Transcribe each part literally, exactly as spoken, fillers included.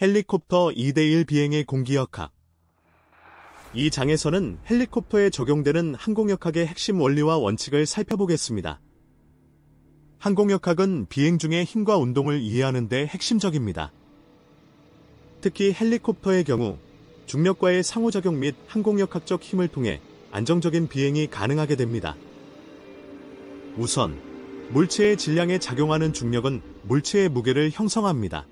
헬리콥터 이 대 일 비행의 공기역학. 이 장에서는 헬리콥터에 적용되는 항공역학의 핵심 원리와 원칙을 살펴보겠습니다. 항공역학은 비행 중의 힘과 운동을 이해하는 데 핵심적입니다. 특히 헬리콥터의 경우 중력과의 상호작용 및 항공역학적 힘을 통해 안정적인 비행이 가능하게 됩니다. 우선 물체의 질량에 작용하는 중력은 물체의 무게를 형성합니다.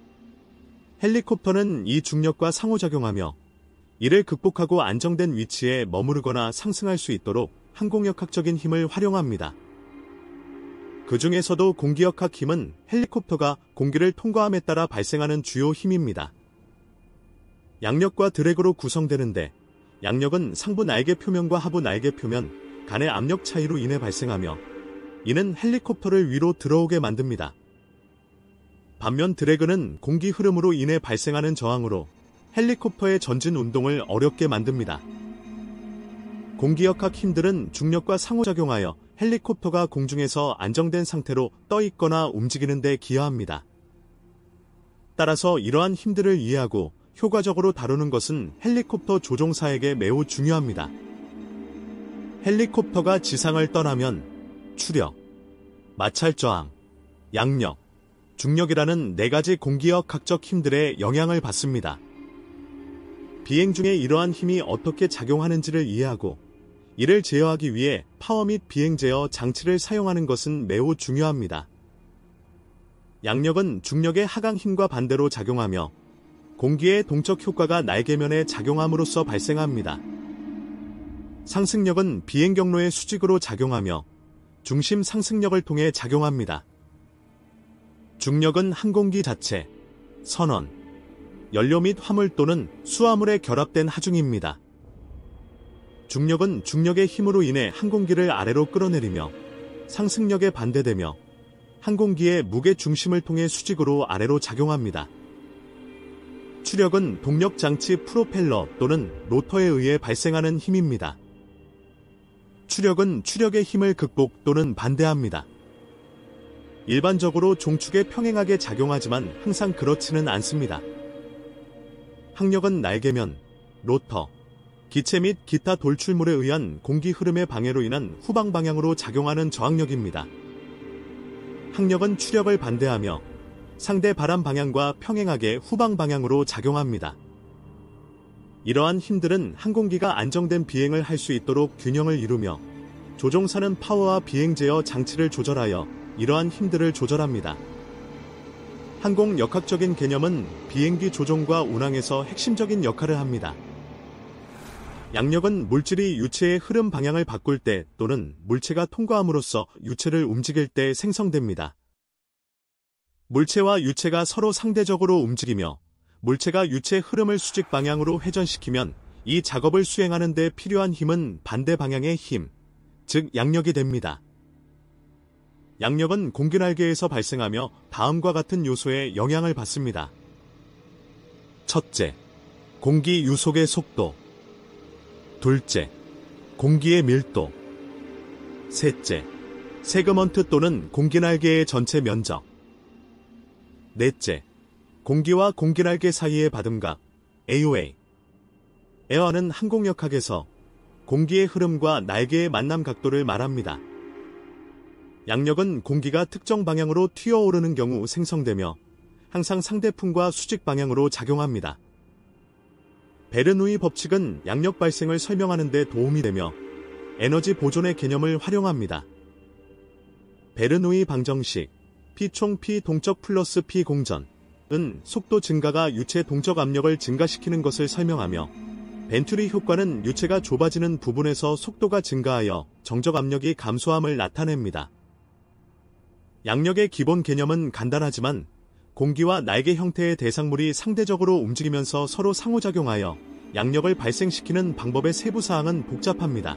헬리콥터는 이 중력과 상호작용하며 이를 극복하고 안정된 위치에 머무르거나 상승할 수 있도록 항공역학적인 힘을 활용합니다. 그 중에서도 공기역학 힘은 헬리콥터가 공기를 통과함에 따라 발생하는 주요 힘입니다. 양력과 드래그로 구성되는데 양력은 상부 날개 표면과 하부 날개 표면 간의 압력 차이로 인해 발생하며 이는 헬리콥터를 위로 들어오게 만듭니다. 반면 드래그는 공기 흐름으로 인해 발생하는 저항으로 헬리콥터의 전진 운동을 어렵게 만듭니다. 공기역학 힘들은 중력과 상호작용하여 헬리콥터가 공중에서 안정된 상태로 떠 있거나 움직이는 데 기여합니다. 따라서 이러한 힘들을 이해하고 효과적으로 다루는 것은 헬리콥터 조종사에게 매우 중요합니다. 헬리콥터가 지상을 떠나면 추력, 마찰 저항, 양력, 중력이라는 네 가지 공기역학적 힘들의 영향을 받습니다. 비행 중에 이러한 힘이 어떻게 작용하는지를 이해하고 이를 제어하기 위해 파워 및 비행 제어 장치를 사용하는 것은 매우 중요합니다. 양력은 중력의 하강 힘과 반대로 작용하며 공기의 동적 효과가 날개면에 작용함으로써 발생합니다. 상승력은 비행 경로의 수직으로 작용하며 중심 상승력을 통해 작용합니다. 중력은 항공기 자체, 선원, 연료 및 화물 또는 수화물에 결합된 하중입니다. 중력은 중력의 힘으로 인해 항공기를 아래로 끌어내리며 상승력에 반대되며 항공기의 무게 중심을 통해 수직으로 아래로 작용합니다. 추력은 동력 장치 프로펠러 또는 로터에 의해 발생하는 힘입니다. 추력은 추력의 힘을 극복 또는 반대합니다. 일반적으로 종축에 평행하게 작용하지만 항상 그렇지는 않습니다. 항력은 날개면, 로터, 기체 및 기타 돌출물에 의한 공기 흐름의 방해로 인한 후방 방향으로 작용하는 저항력입니다. 항력은 추력을 반대하며 상대 바람 방향과 평행하게 후방 방향으로 작용합니다. 이러한 힘들은 항공기가 안정된 비행을 할 수 있도록 균형을 이루며 조종사는 파워와 비행 제어 장치를 조절하여 이러한 힘들을 조절합니다. 항공 역학적인 개념은 비행기 조종과 운항에서 핵심적인 역할을 합니다. 양력은 물질이 유체의 흐름 방향을 바꿀 때 또는 물체가 통과함으로써 유체를 움직일 때 생성됩니다. 물체와 유체가 서로 상대적으로 움직이며 물체가 유체 흐름을 수직 방향으로 회전시키면 이 작업을 수행하는 데 필요한 힘은 반대 방향의 힘, 즉 양력이 됩니다. 양력은 공기날개에서 발생하며 다음과 같은 요소에 영향을 받습니다. 첫째, 공기 유속의 속도. 둘째, 공기의 밀도. 셋째, 세그먼트 또는 공기날개의 전체 면적. 넷째, 공기와 공기날개 사이의 받음각, 에이오에이. 에어는 항공역학에서 공기의 흐름과 날개의 만남 각도를 말합니다. 양력은 공기가 특정 방향으로 튀어오르는 경우 생성되며 항상 상대풍과 수직 방향으로 작용합니다. 베르누이 법칙은 양력 발생을 설명하는 데 도움이 되며 에너지 보존의 개념을 활용합니다. 베르누이 방정식 P 총 P 동적 플러스 P 공전은 속도 증가가 유체 동적 압력을 증가시키는 것을 설명하며 벤투리 효과는 유체가 좁아지는 부분에서 속도가 증가하여 정적 압력이 감소함을 나타냅니다. 양력의 기본 개념은 간단하지만 공기와 날개 형태의 대상물이 상대적으로 움직이면서 서로 상호작용하여 양력을 발생시키는 방법의 세부 사항은 복잡합니다.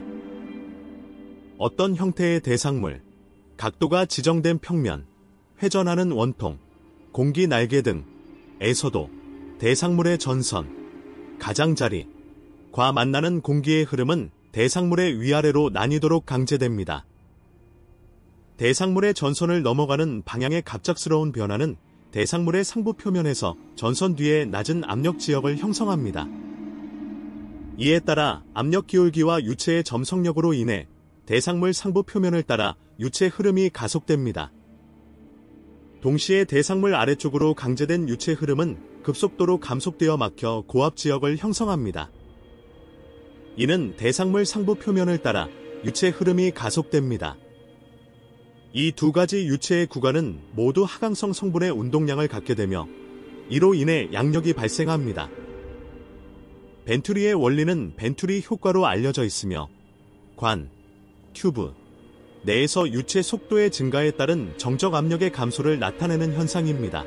어떤 형태의 대상물, 각도가 지정된 평면, 회전하는 원통, 공기 날개 등에서도 대상물의 전선, 가장자리, 과 만나는 공기의 흐름은 대상물의 위아래로 나뉘도록 강제됩니다. 대상물의 전선을 넘어가는 방향의 갑작스러운 변화는 대상물의 상부 표면에서 전선 뒤에 낮은 압력 지역을 형성합니다. 이에 따라 압력 기울기와 유체의 점성력으로 인해 대상물 상부 표면을 따라 유체 흐름이 가속됩니다. 동시에 대상물 아래쪽으로 강제된 유체 흐름은 급속도로 감속되어 막혀 고압 지역을 형성합니다. 이는 대상물 상부 표면을 따라 유체 흐름이 가속됩니다. 이 두 가지 유체의 구간은 모두 하강성 성분의 운동량을 갖게 되며 이로 인해 양력이 발생합니다. 벤투리의 원리는 벤투리 효과로 알려져 있으며 관, 튜브 내에서 유체 속도의 증가에 따른 정적 압력의 감소를 나타내는 현상입니다.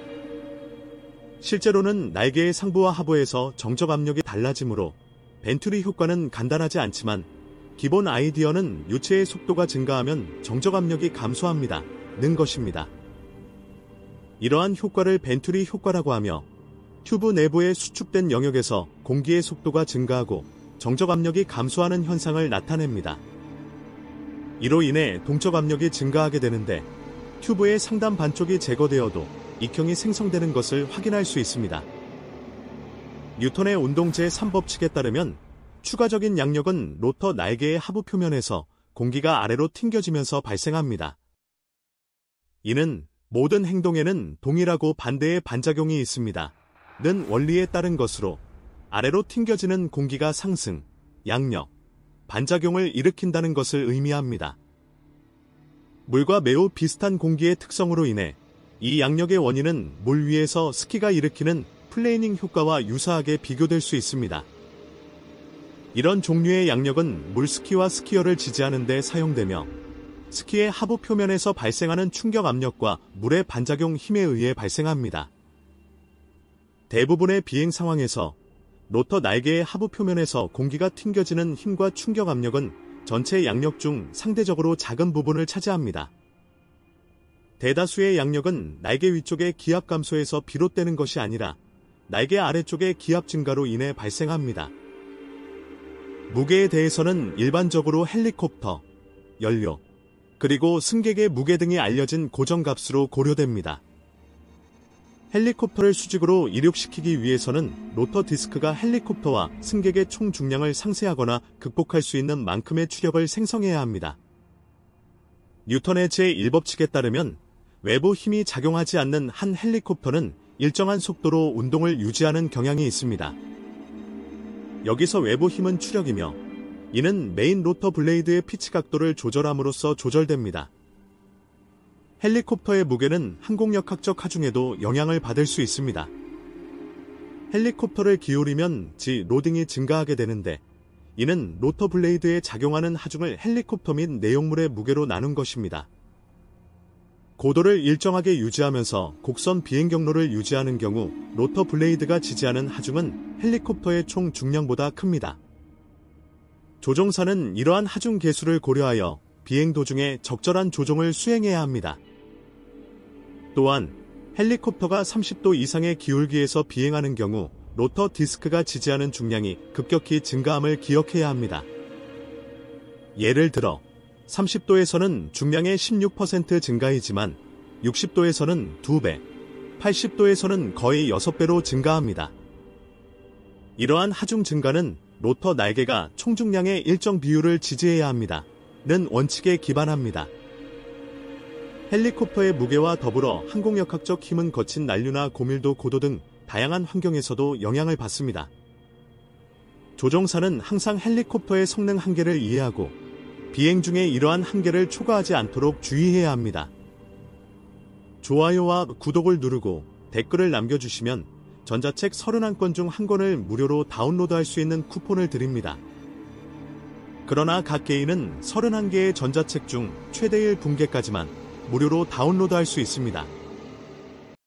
실제로는 날개의 상부와 하부에서 정적 압력이 달라지므로 벤투리 효과는 간단하지 않지만 기본 아이디어는 유체의 속도가 증가하면 정적 압력이 감소합니다. 는 것입니다. 이러한 효과를 벤투리 효과라고 하며 튜브 내부에 수축된 영역에서 공기의 속도가 증가하고 정적 압력이 감소하는 현상을 나타냅니다. 이로 인해 동적 압력이 증가하게 되는데 튜브의 상단 반쪽이 제거되어도 익형이 생성되는 것을 확인할 수 있습니다. 뉴턴의 운동 제삼 법칙에 따르면 추가적인 양력은 로터 날개의 하부 표면에서 공기가 아래로 튕겨지면서 발생합니다. 이는 모든 행동에는 동일하고 반대의 반작용이 있습니다. 는 원리에 따른 것으로 아래로 튕겨지는 공기가 상승, 양력, 반작용을 일으킨다는 것을 의미합니다. 물과 매우 비슷한 공기의 특성으로 인해 이 양력의 원인은 물 위에서 스키가 일으키는 플레이닝 효과와 유사하게 비교될 수 있습니다. 이런 종류의 양력은 물스키와 스키어를 지지하는 데 사용되며 스키의 하부 표면에서 발생하는 충격 압력과 물의 반작용 힘에 의해 발생합니다. 대부분의 비행 상황에서 로터 날개의 하부 표면에서 공기가 튕겨지는 힘과 충격 압력은 전체 양력 중 상대적으로 작은 부분을 차지합니다. 대다수의 양력은 날개 위쪽의 기압 감소에서 비롯되는 것이 아니라 날개 아래쪽의 기압 증가로 인해 발생합니다. 무게에 대해서는 일반적으로 헬리콥터, 연료, 그리고 승객의 무게 등이 알려진 고정값으로 고려됩니다. 헬리콥터를 수직으로 이륙시키기 위해서는 로터 디스크가 헬리콥터와 승객의 총 중량을 상쇄하거나 극복할 수 있는 만큼의 추력을 생성해야 합니다. 뉴턴의 제일 법칙에 따르면 외부 힘이 작용하지 않는 한 헬리콥터는 일정한 속도로 운동을 유지하는 경향이 있습니다. 여기서 외부 힘은 추력이며 이는 메인 로터 블레이드의 피치 각도를 조절함으로써 조절됩니다. 헬리콥터의 무게는 항공력학적 하중에도 영향을 받을 수 있습니다. 헬리콥터를 기울이면 지 로딩이 증가하게 되는데 이는 로터 블레이드에 작용하는 하중을 헬리콥터 및 내용물의 무게로 나눈 것입니다. 고도를 일정하게 유지하면서 곡선 비행 경로를 유지하는 경우 로터 블레이드가 지지하는 하중은 헬리콥터의 총 중량보다 큽니다. 조종사는 이러한 하중 계수를 고려하여 비행 도중에 적절한 조종을 수행해야 합니다. 또한 헬리콥터가 삼십 도 이상의 기울기에서 비행하는 경우 로터 디스크가 지지하는 중량이 급격히 증가함을 기억해야 합니다. 예를 들어 삼십 도에서는 중량의 십육 퍼센트 증가이지만 육십 도에서는 두 배, 팔십 도에서는 거의 여섯 배로 증가합니다. 이러한 하중 증가는 로터 날개가 총 중량의 일정 비율을 지지해야 합니다. 는 원칙에 기반합니다. 헬리콥터의 무게와 더불어 항공력학적 힘은 거친 난류나 고밀도 고도 등 다양한 환경에서도 영향을 받습니다. 조종사는 항상 헬리콥터의 성능 한계를 이해하고 비행 중에 이러한 한계를 초과하지 않도록 주의해야 합니다. 좋아요와 구독을 누르고 댓글을 남겨주시면 전자책 서른한 권 중 한 권을 무료로 다운로드할 수 있는 쿠폰을 드립니다. 그러나 각 개인은 서른한 개의 전자책 중 최대 일 분계까지만 무료로 다운로드할 수 있습니다.